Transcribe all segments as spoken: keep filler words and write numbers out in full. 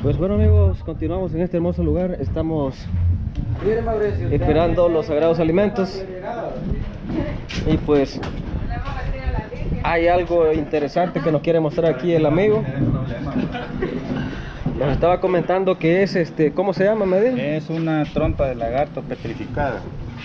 Pues bueno amigos, continuamos en este hermoso lugar. Estamos esperando los sagrados alimentos. Y pues hay algo interesante que nos quiere mostrar aquí el amigo. Nos estaba comentando que es este, ¿cómo se llama, me dijo? Es una trompa de lagarto petrificada.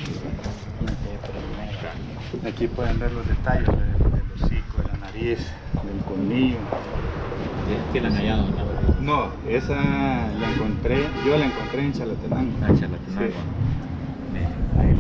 Aquí pueden ver los detalles del, del hocico, de la nariz, del colmillo. ¿Qué la han hallado? No, esa la encontré, yo la encontré en Chalatenango. Ah, Chalatenango. Sí.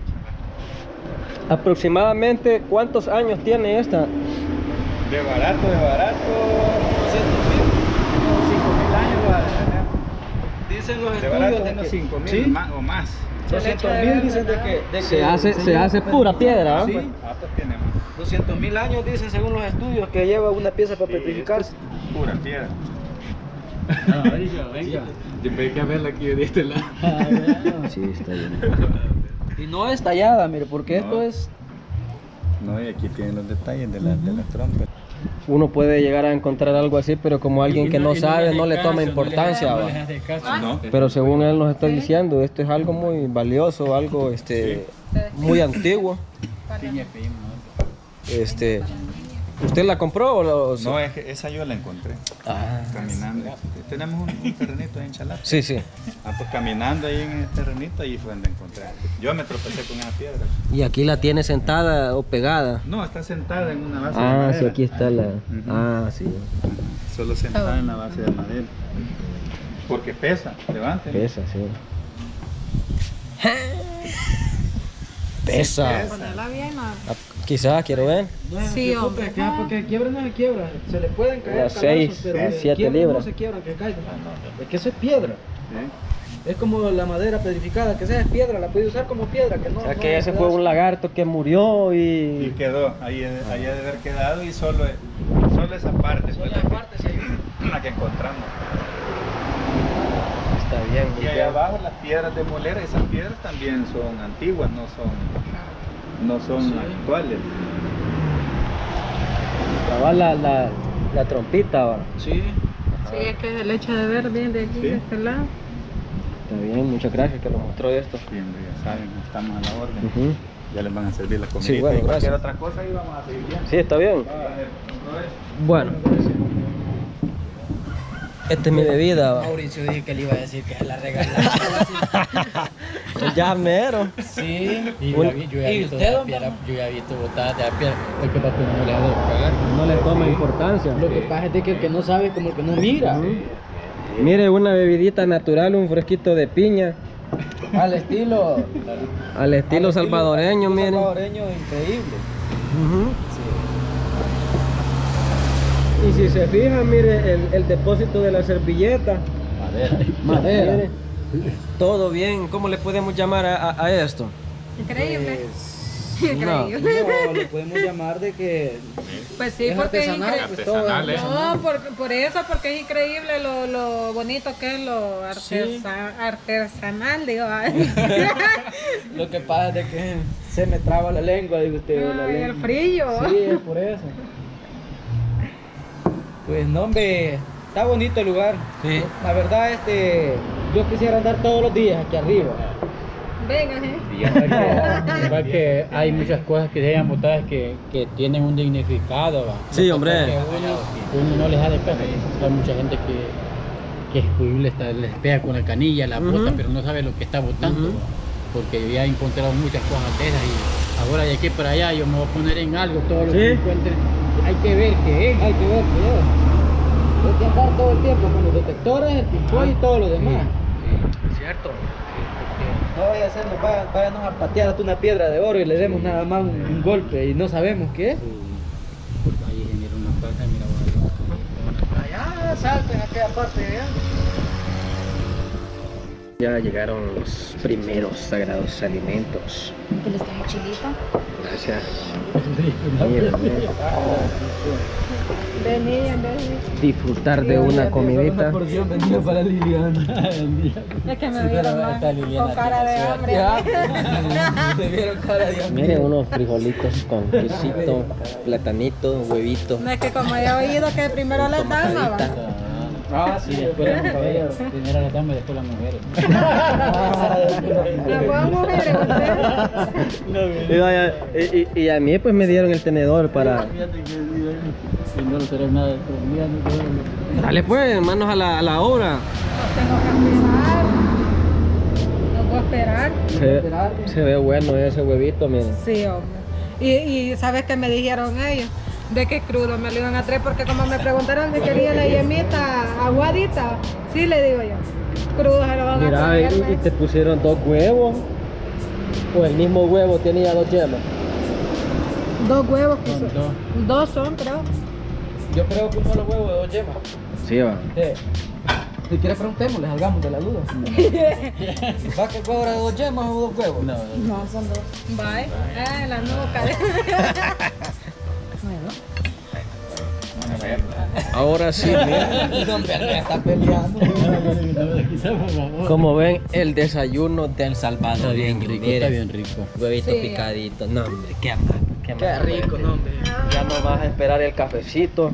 Aproximadamente, ¿cuántos años tiene esta? De barato, de barato, doscientos mil, unos cinco mil años va a tener. Dicen los De estudios barato de unos que cinco mil ¿sí? más, o más. doscientos mil dicen de que, de que Se hace, se hace pura piedra, ¿eh? Sí, Ah, pues tiene más. doscientos mil años dicen según los estudios que lleva una pieza para Sí, petrificarse. es pura piedra. No, venga, venga. Yo pedí que verla aquí de este lado. Sí, está bien. Y no es tallada, mire, porque No. esto es... No, y aquí tienen los detalles de la, de la trompa. Uno puede llegar a encontrar algo así, pero como alguien que no sabe, no le toma importancia. va. No. Pero según él nos está diciendo, esto es algo muy valioso, algo este muy antiguo. Este, ¿usted la compró o lo- No, es que esa yo la encontré. Ah, Caminando. Tenemos un, un terrenito ahí en Chalapa. sí, sí. Ah, pues caminando ahí en el terrenito, ahí fue donde encontré. Yo me tropecé con esa piedra. Y aquí la tiene sentada o pegada. No, está sentada en una base de Ah, madera. sí, aquí está la. Ujú. Ah, sí. Solo sentada en la base de madera. Porque pesa, levanten. Pesa, sí. Pesa. Ponerla bien, ¿no? Ah, quizás, quiero ver. No se Sí, preocupe, hombre. que porque quiebra no se quiebra, se le pueden caer Las calazos, seis, pero las que siete quiebren libras. no se quiebran, que caigan. Es que eso es piedra. Sí. Es como la madera petrificada, que esa es piedra, la puede usar como piedra, que no. O sea no que es ese fue un pedazo. lagarto que murió Y y. quedó, ahí, ahí ha de haber quedado y solo, solo esa parte Solo fue la la que, parte se ayuda. la que encontramos. Está bien, Y muy ahí bien. abajo las piedras de molera, esas piedras también son antiguas, no son, no son Sí. actuales. Estaba la, la, la trompita, va. Sí. Sí, es que se le echa de ver bien de aquí, Sí. de este lado. Está bien, muchas gracias que nos mostró esto. Bien, ya saben, estamos a la orden. Ujú. Ya les van a servir la comida. Sí, bueno, y cualquier gracias. otra cosa ahí vamos a seguir bien. Sí, está bien. Bueno, esta es mi bebida. va. Mauricio dije que le iba a decir que se la regalaba. Ya mero. Sí. Y Un- yo, ya- yo ya he ¿Y visto usted, la don piedra, Manuel? yo ya he visto botadas de la piedra. El que para que no le ha de pagar. No le toma importancia. Lo que pasa es de que el que no sabe es como el que no mira. Ujú. Mire, una bebidita natural, un fresquito de piña. Al estilo. Al estilo al salvadoreño, al estilo miren. salvadoreño increíble. Ujú. Y si se fijan, mire el, el depósito de la servilleta. Madera. Madera. Mire, todo bien. ¿Cómo le podemos llamar a, a- a esto? Increíble. Pues, Increíble. no, le podemos llamar de que Pues sí, es porque es artesanal. increíble. Pues, todo es Artesanal, ¿eh? artesanal. No, por, por eso, porque es increíble lo, lo bonito que es lo artesa- artesanal, digo. Ay, Lo que pasa es de que se me traba la lengua, digo usted. la Ay, el lengua. frío. Sí, es por eso. Pues no, hombre, está bonito el lugar. Sí. La verdad, este, yo quisiera andar todos los días aquí arriba. Venga, ¿eh? Y ya que, igual que hay muchas cosas que se llaman botadas que, que tienen un dignificado. ¿va? Sí, hombre. Que uno, uno no les da de caso. Hay mucha gente que, que es juible, está- les pega con la canilla, la bota, Ujú. pero no sabe lo que está botando. Ujú. ¿va? Porque ya he encontrado muchas cosas de esas y ahora de aquí para allá yo me voy a poner en algo, todo lo Sí. que encuentre. Hay que ver qué es. Hay que ver qué es. Hay que andar todo el tiempo con los detectores, el pimpón y todo lo demás. Cierto. No vaya a ser, nos vaya- váyanos a patear hasta una piedra de oro y le demos nada más un, un golpe y no sabemos qué es. Porque ahí genera una plaza, mira, vos ahí. Allá, salten a aquella parte de allá. Ya llegaron los primeros sagrados alimentos. ¿Qué les traje chilito? Gracias. Mira, mira. Vení, en vez de... Disfrutar de una comidita. Una porción vendida para Liliana. Es que me vieron más Esta Liliana con cara de tiene hambre. Ya, te vieron cara de hambre. Mire, unos frijolitos con quesito, platanito, huevito. No es que como he oído que primero les dan, ¿no? Tostadita. Ah, Y después las mujeres. Primero las damas y después las mujeres. La buena mujer, usted. Y, vaya, y- y- y a mí pues me dieron el tenedor para... Fíjate que y no será nada de comida, no todo. Dale pues, manos a la, a la obra. Tengo que esperar. No puedo esperar. Se, se ve bueno ese huevito, miren. Sí, hombre. Y, y ¿sabes qué me dijeron ellos? De que crudo me lo iban a traer porque como me preguntaron si quería la yemita aguadita, sí le digo yo. Crudo se lo van a Mira, traer. y, y te pusieron dos huevos. O el mismo huevo tenía dos yemas. Dos huevos puso. Son dos. Dos son, creo. Yo creo que un solo huevo de dos yemas. Sí, va. Sí. Si quieres preguntémosle, salgamos de la duda. ¿Va que el huevo era de dos yemas o dos huevos? No, no. No, son dos. Bye. Eh, la nuca. Ahora sí, mira. Don Verde está peleando. Como ven, el desayuno del Salvador. Está bien rico, está bien rico. Huevito Sí. picadito. No, hombre, qué mal. Qué, Qué mal. rico, no, hombre. Ya no vas a esperar el cafecito.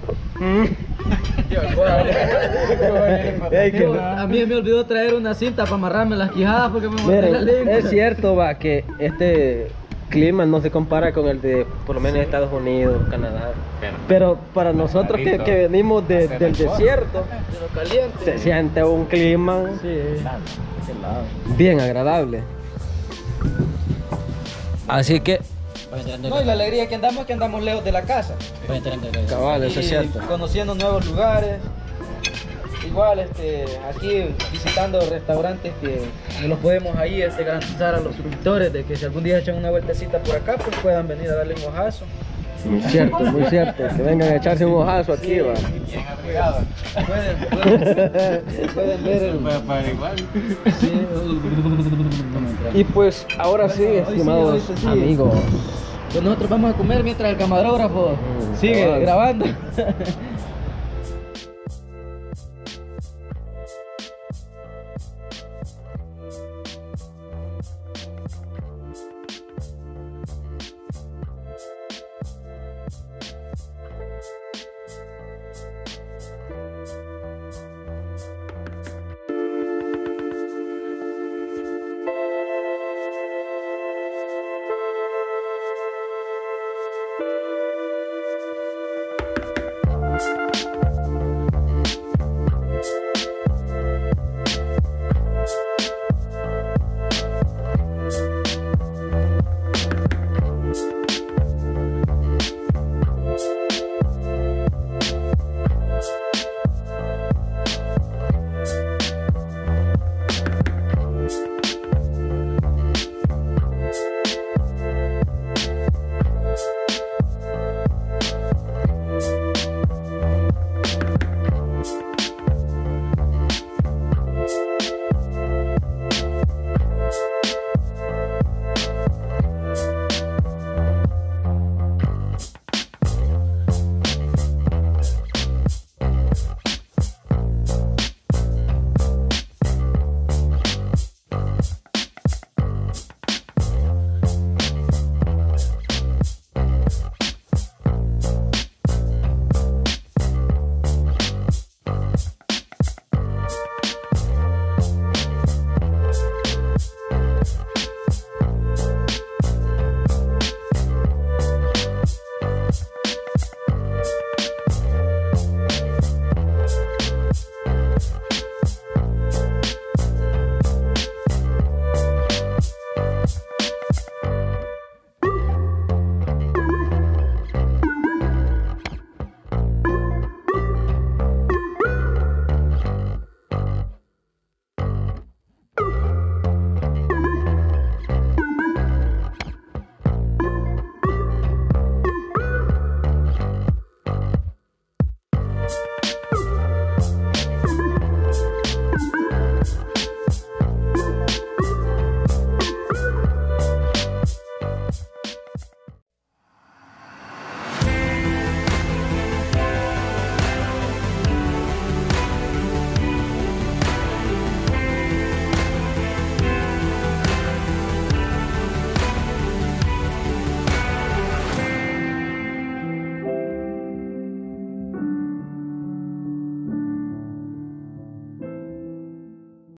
Ey, que- A mí me olvidó traer una cinta para amarrarme las quijadas porque me mordí la Miren, lengua. es cierto, va, que este clima no se compara con el de, por lo menos, Estados Unidos, Canadá. Pero para nosotros que, que venimos de- del desierto, De lo caliente. se siente un clima Sí. bien agradable. Así que, Va entrando No, y la alegría que andamos es que andamos lejos de la casa. va entrando el cabal, eso es Y cierto. conociendo nuevos lugares. Igual este, aquí visitando restaurantes que nos los podemos ahí este, garantizar a los suscriptores de que si algún día echan una vueltecita por acá, pues puedan venir a darle un ojazo. Muy cierto, muy cierto. Que vengan a echarse un ojazo aquí, va. Pueden, pueden, pueden ver el... Sí. Y pues, ahora sí, estimados ahorita sí. amigos. Pues nosotros vamos a comer mientras el camarógrafo Mm, sigue cabal. grabando.